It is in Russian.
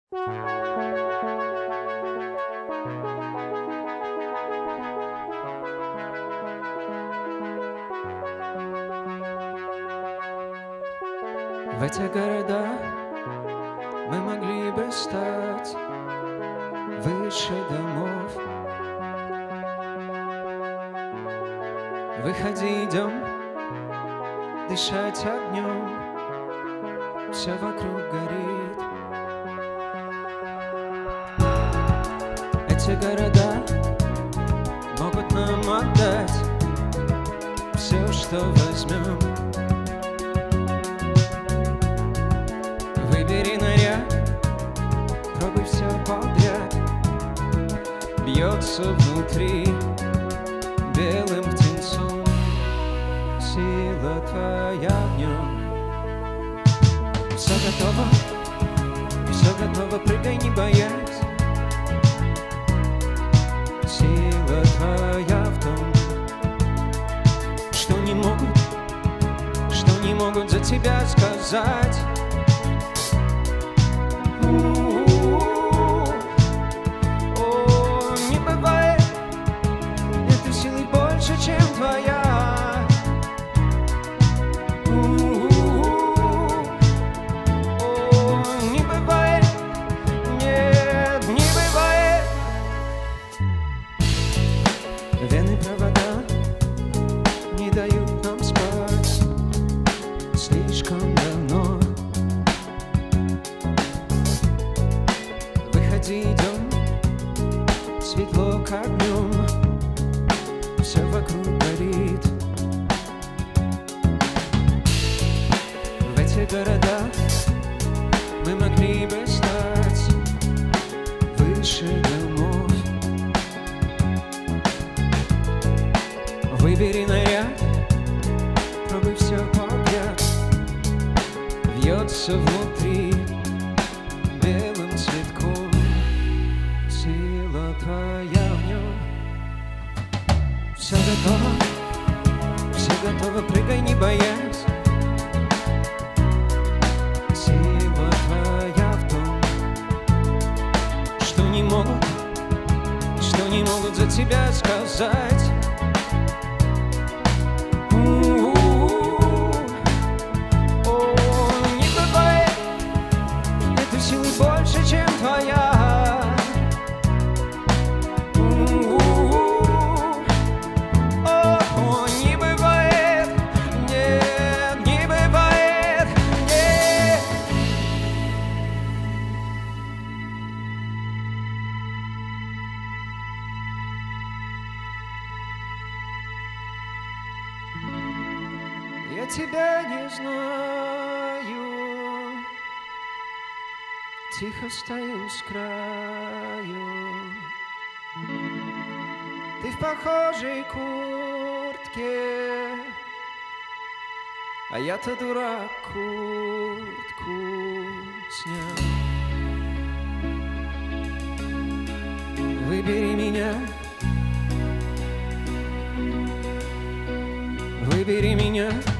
В эти города мы могли бы стать выше домов. Выходи, идем дышать огнем, все вокруг горит. Эти города могут нам отдать все, что возьмем. Выбери наряд, пробуй все подряд. Бьется внутри белым птенцом сила твоя в нем. Все готово, прыгай, не боясь. Сила твоя в том, что не могут за тебя сказать. Не бывает этой силы больше, чем твоя. Не бывает, нет, не бывает. Вены провода не дают нам спать слишком давно. Выходи, идем, светло как днем, все вокруг горит. В эти города мы могли бы стать выше домов. Выбери наряд, пробуй все подряд. Вьется внутри белым цветком сила твоя в нем. Все готово, прыгай, не боясь. Сила твоя в том, что не могут за тебя сказать. Не бывает этой силы больше, чем твоя. Не бывает, нет, не бывает, нет. Я тебя не знаю, тихо стою с краю. Ты в похожей куртке, а я-то дурак, куртку снял. Выбери меня, выбери меня.